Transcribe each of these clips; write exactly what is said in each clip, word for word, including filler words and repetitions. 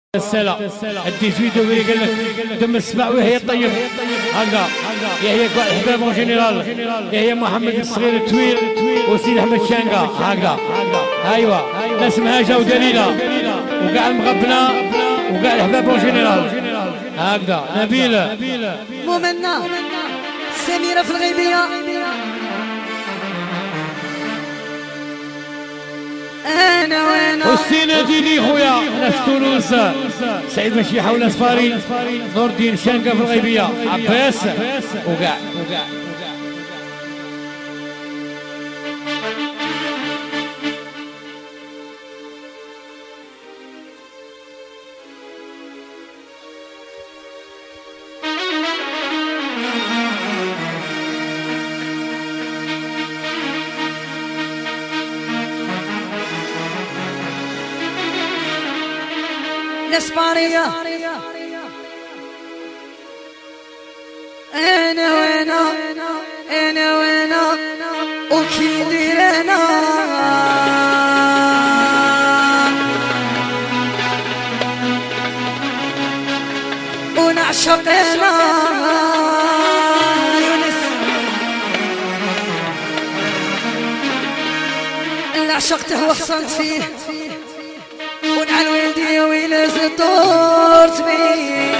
السلا الديزويت دوبري قال لك دم السبع وهي الطيب هكذا يحيى حباب اون جينيرال يحيى محمد الصغير الطويل وسيد احمد شانقا هكذا ايوا ناس مهاجه ودليله وكاع المغبنه وكاع الحباب اون جينيرال هكذا نبيله ممنه سميره في الغيبيه انا وانا والسينة ديني خويا ناس تونس سعيد مشيحة وناس فاري نور الدين شانقا في الغيبية عباس وكاع الاسبانية انا وانا انا وانا وكي ندير انا ونعشق انا يونس اللي عشقته وحصلت فيه ونعل ولدي ويلز دورت بيه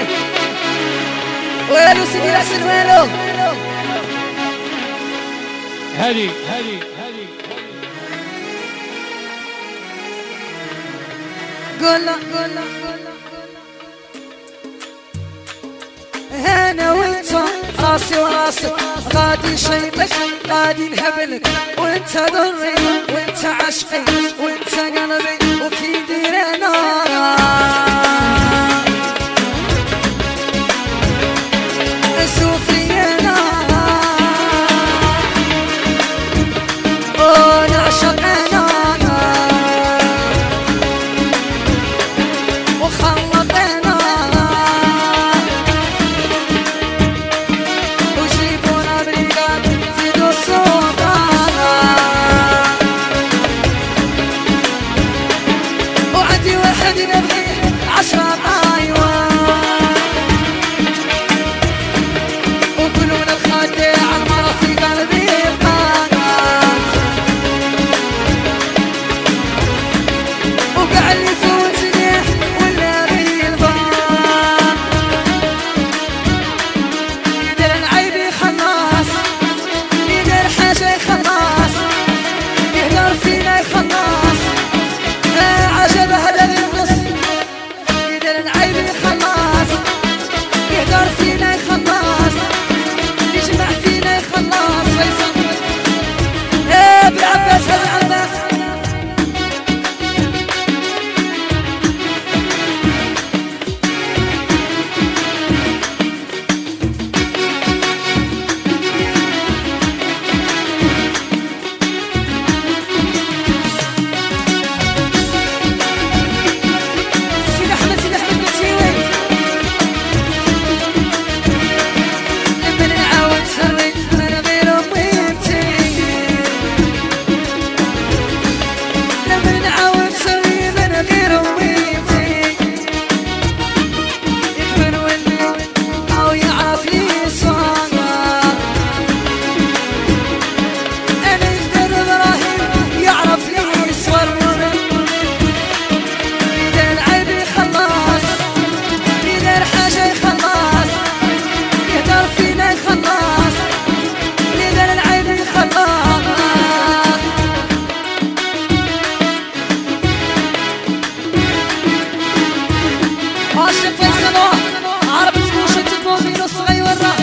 ويلو سيدي الحسن ويلو هادي هادي هادي قولا قولا انا وانت راسي وراسك غادي نشيطك غادي نهبلك وانت ضري وانت عشقي وانت قلبي وكي ندير انا نسوفي انا ونعشق انا وخلط انا وجيبونا بريقات زيدوا الصوت وعندي واحد نبغيه عشرة ايوان وكلنا الخداع المرة في قلبي بقانات وقع اللي فوتني ولا بي البان يدير العيب يخلص يدير حاجة يخلص يهدر فينا يخلص عجب هذا النص يدير العيب يخلص يهدر فينا يخلص يجمع فينا يخلص فيصل ايه بالعباس بالعباس سيدي احمد سيدي احمد بتيوي لما نعاود سري انا غير طيبتي لما نعاود سري انا غير طيبتي يكبر ولدي او يعرف لي صغار انا يقدر ابراهيم يعرف لي صور يدير العيب يخلص يدير حاجة يخلص يهدر فينا يخلص يدير العيب يخلص عاشق فيصل عربت موشة تبوبين وصغي ورا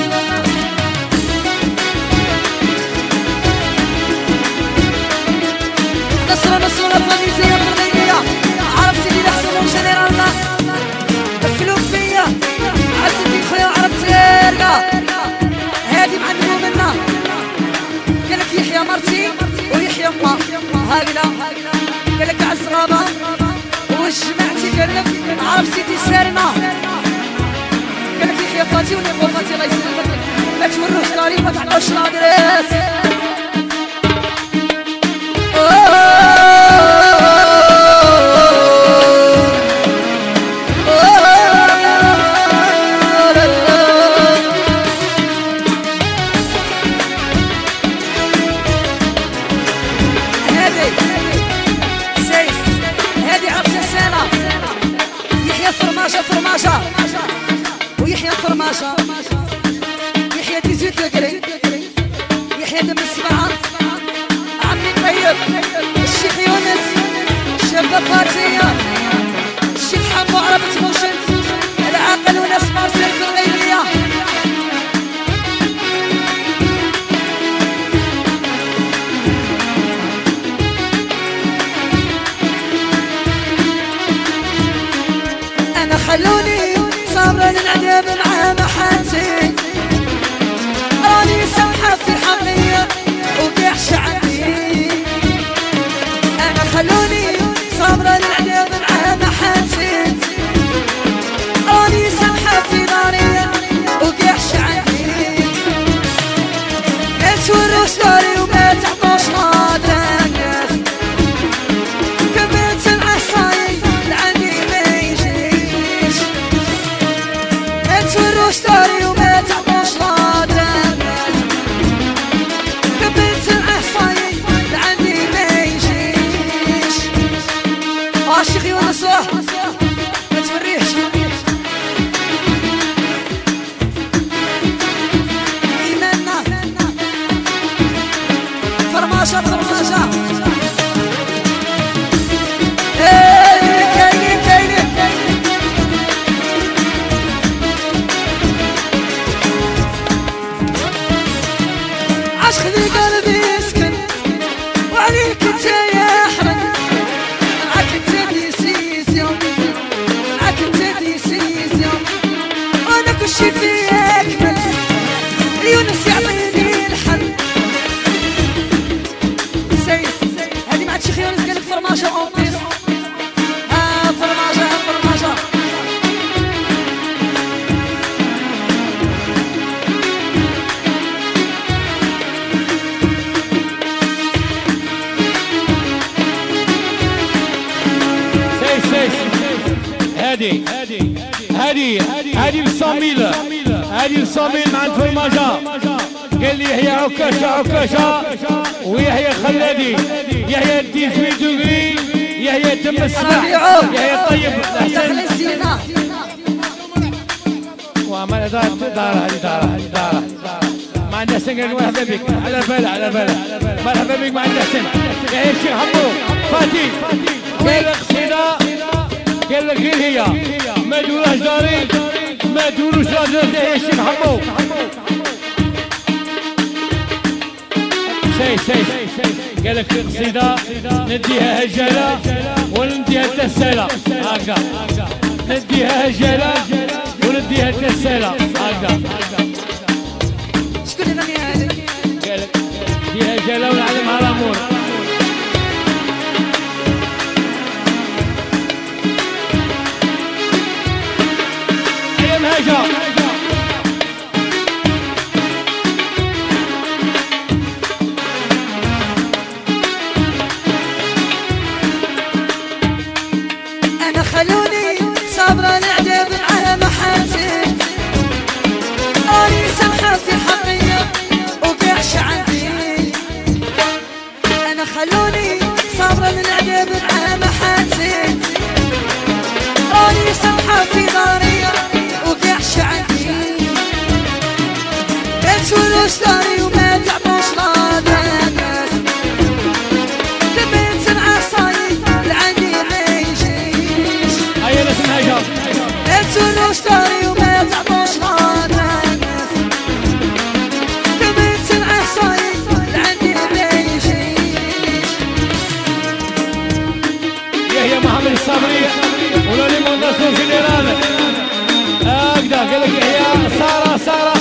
نصر نصر فليزية بالغيبية عرب سيدي الحسن وجنرالنا افلوك فيا عزتي خويا عرب تيرقا هادي معلمو منا قالك يحيى مرتي ويحيى ما هكذا قالك عز غابة وجمعتي قالك عرب سيدي سارنا قالك يحيى فاتي ونبغى فاتي الله يسلمك ما تولوش داري ما تعطوش الادريس يحيى دم السبعة عمي طيب الشيخ يونس الشابة فاتية الشيخ حمو عربة موشن العاقل وناس مارسيل في الغيبية أنا خلوني صابرة للعذاب مع محاتي راني سمحة في حقية وقحش عندي أنا خلوني صابرة للعذاب مع محاتي راني سمحة في دارية وقحش عندي اتوروش داري وما تعطوش غادرانيس كبرت العصاي لعندي ما يجيش اتوروش داري وما تعطوش غادرانيس كبرت العصاي لعندي ما يجيش اه الشيخ يونس ما توريش فرماشة فرماشة ايه كاينين كاينين عشق لي قلبي يسكن وعليك انت يحرن معاك انت ديسيزيون معاك انت ديسيزيون وانا كل شي فيه اكمل يونس يعطيني الحل هذه مع الشيخ يونس قالك فرماشة اون بيس ها فرماشة ها فرماشة سيس سيس هادي هادي هادي هادي الصاميلة هادي الصاميل مع الفرماجة قال لي يحيى عكاشة عكاشة ويحيى خلادي يحيى تسعة دوغري يحيى دم السبع يحيى طيب الحسن وعمل دار دار هذه دار دار مع الناس قال مرحبا بك على بالها على بالها مرحبا بك مع الناس يحيى الشيخ حمو فاتي قال لك قصيدة قال لك غير هي ما دولاش داري ما دولوش راجل يحيى الشيخ حمو سي سي قال لك قصيدة نديها هجالة ونديها تسالة هكا نديها هجالة ونديها تسالة هكا شكون اللي غني هذه؟ قال لك نديها هجالة ونعلمها الأمور أيام هاجة خلوني صابرة العذاب على محاتي راني سمحة في حقية وقحش عندي أنا خلوني صابرة العذاب على محاتي راني سمحة في دارية وقحش عندي اتولوش داري وما تعطوش غادرانيس كبرت العصاي لعندي اتولوش داري وما تعطوش غادرانيس كبرت العصاي لعندي ما يجيش يحيى محمد الصبري ولا لي مونداسيون جينيرال هكذا قال لك يحيى سارة سارة